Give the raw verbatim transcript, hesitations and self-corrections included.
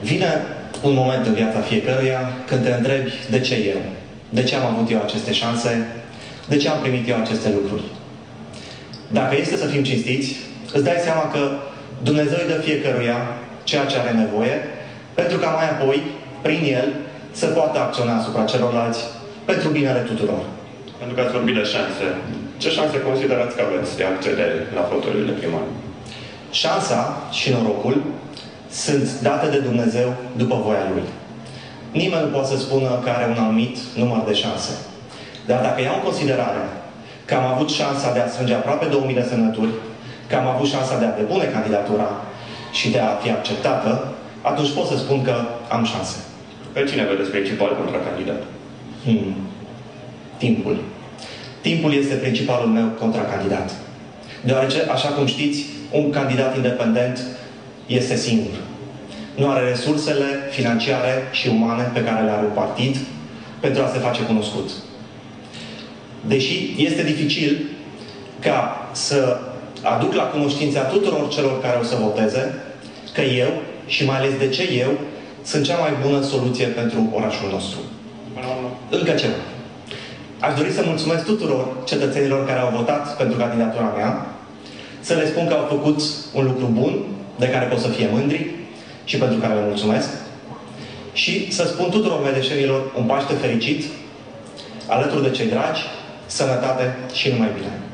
Vine un moment în viața fiecăruia când te întrebi de ce eu, de ce am avut eu aceste șanse, de ce am primit eu aceste lucruri. Dacă este să fim cinstiți, îți dai seama că Dumnezeu îi dă fiecăruia ceea ce are nevoie, pentru ca mai apoi, prin El, să poată acționa asupra celorlalți pentru binele tuturor. Pentru că ați vorbit de șanse, ce șanse considerați că aveți de a accede la fotoliile primare? Șansa și norocul sunt date de Dumnezeu după voia Lui. Nimeni nu poate să spună că are un anumit număr de șanse. Dar dacă iau în considerare că am avut șansa de a strânge aproape două mii de semnături, că am avut șansa de a depune candidatura și de a fi acceptată, atunci pot să spun că am șanse. Pe cine vedeți principal contracandidat? Hmm. Timpul. Timpul este principalul meu contracandidat. Deoarece, așa cum știți, un candidat independent este singur. Nu are resursele financiare și umane pe care le are un partid pentru a se face cunoscut. Deși este dificil ca să aduc la cunoștința tuturor celor care o să voteze că eu, și mai ales de ce eu, sunt cea mai bună soluție pentru orașul nostru. Încă ceva. Aș dori să mulțumesc tuturor cetățenilor care au votat pentru candidatura mea, să le spun că au făcut un lucru bun, de care pot să fie mândri și pentru care le mulțumesc, și să spun tuturor medeșenilor un Paște fericit, alături de cei dragi, sănătate și numai bine.